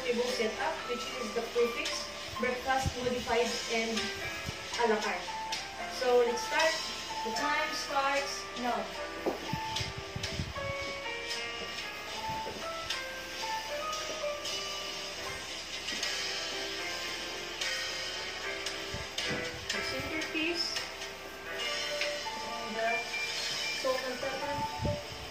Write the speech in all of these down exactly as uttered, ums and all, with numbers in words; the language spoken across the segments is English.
table setup, which is the prefix, breakfast, modified, and a la carte. So let's start. The time starts now. The centerpiece, and the salt and pepper.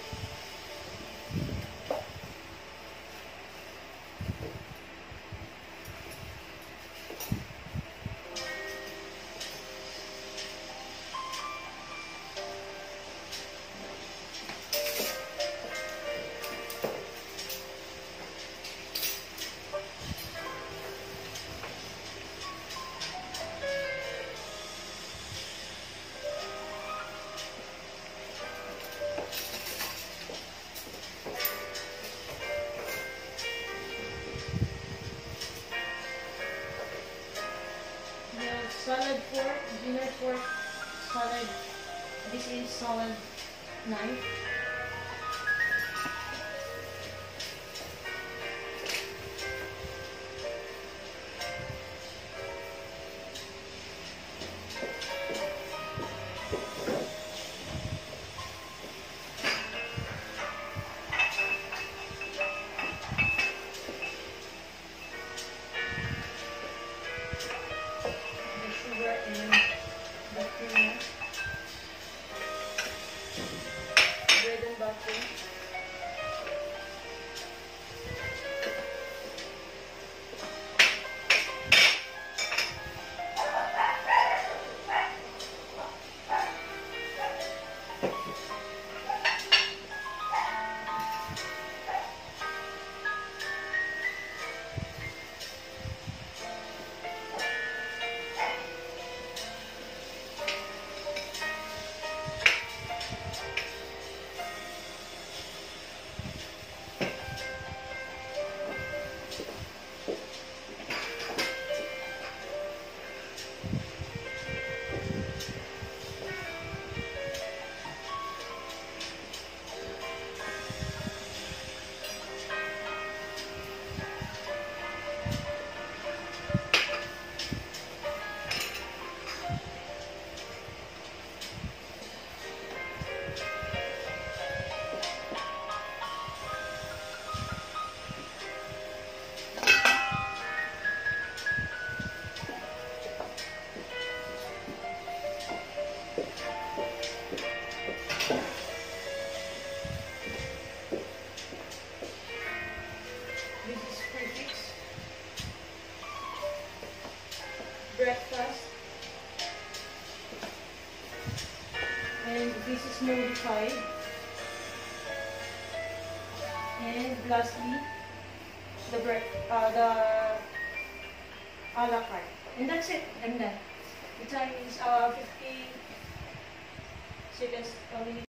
Salad fork, dinner fork, salad. This is salad knife. And the creamer, bread and butter, breakfast, and this is modified, and lastly the break uh, the a la carte, and that's it. I'm done. The time is uh fifty seconds. Uh,